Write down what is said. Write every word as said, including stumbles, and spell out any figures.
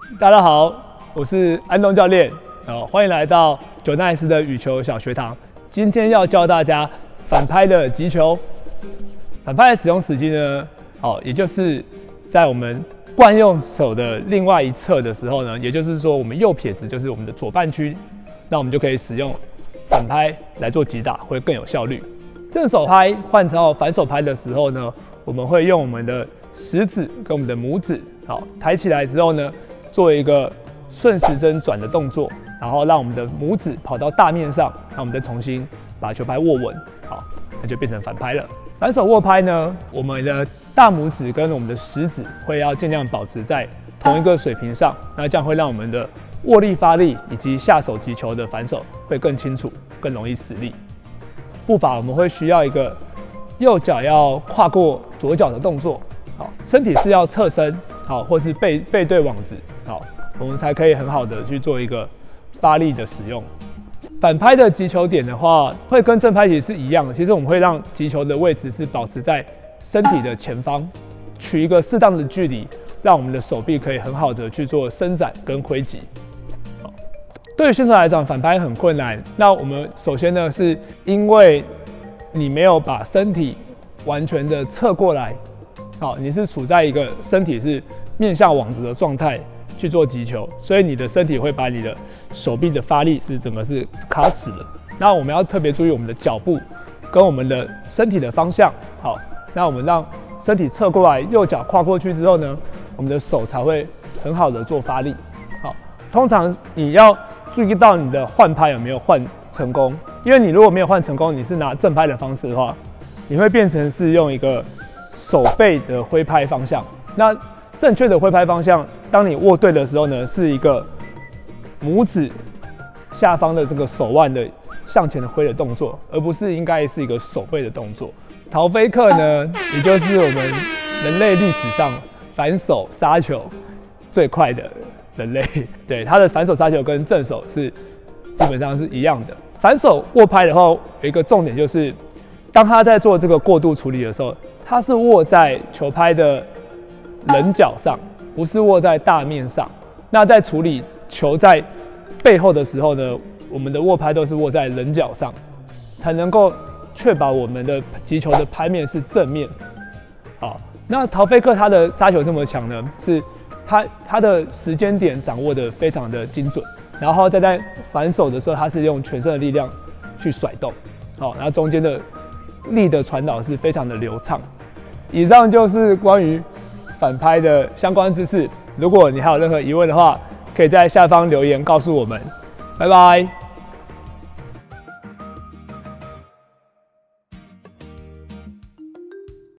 大家好，我是安东教练，呃，欢迎来到九奈斯的羽球小学堂。今天要教大家反拍的击球。反拍的使用时机呢，好，也就是在我们惯用手的另外一侧的时候呢，也就是说我们右撇子就是我们的左半区，那我们就可以使用反拍来做击打，会更有效率。正手拍换成反手拍的时候呢，我们会用我们的食指跟我们的拇指，好，抬起来之后呢，做一个顺时针转的动作，然后让我们的拇指跑到大面上，那我们再重新把球拍握稳，好，那就变成反拍了。反手握拍呢，我们的大拇指跟我们的食指会要尽量保持在同一个水平上，那这样会让我们的握力发力以及下手击球的反手会更清楚，更容易使力。步伐我们会需要一个右脚要跨过左脚的动作，好，身体是要侧身，好，或是背背对网子，好，我们才可以很好的去做一个发力的使用。反拍的击球点的话，会跟正拍其实是一样的。其实我们会让击球的位置是保持在身体的前方，取一个适当的距离，让我们的手臂可以很好的去做伸展跟挥击。对于新手来讲，反拍很困难。那我们首先呢，是因为你没有把身体完全的侧过来，好，你是处在一个身体是面向网子的状态去做击球，所以你的身体会把你的手臂的发力是整个是卡死的。那我们要特别注意我们的脚步跟我们的身体的方向，好，那我们让身体侧过来，右脚跨过去之后呢，我们的手才会很好的做发力。好，通常你要注意到你的换拍有没有换成功，因为你如果没有换成功，你是拿正拍的方式的话，你会变成是用一个手背的挥拍方向。那正确的挥拍方向，当你握对的时候呢，是一个拇指下方的这个手腕的向前的挥的动作，而不是应该是一个手背的动作。陶菲克呢，也就是我们人类历史上反手杀球最快的人类，对，他的反手杀球跟正手是基本上是一样的。反手握拍的话，有一个重点就是，当他在做这个过渡处理的时候，他是握在球拍的棱角上，不是握在大面上。那在处理球在背后的时候呢，我们的握拍都是握在棱角上，才能够确保我们的击球的拍面是正面。好，那陶菲克他的杀球这么强呢，是他他的时间点掌握的非常的精准，然后再在反手的时候，他是用全身的力量去甩动，好，然后中间的力的传导是非常的流畅。以上就是关于反拍的相关知识，如果你还有任何疑问的话，可以在下方留言告诉我们。拜拜。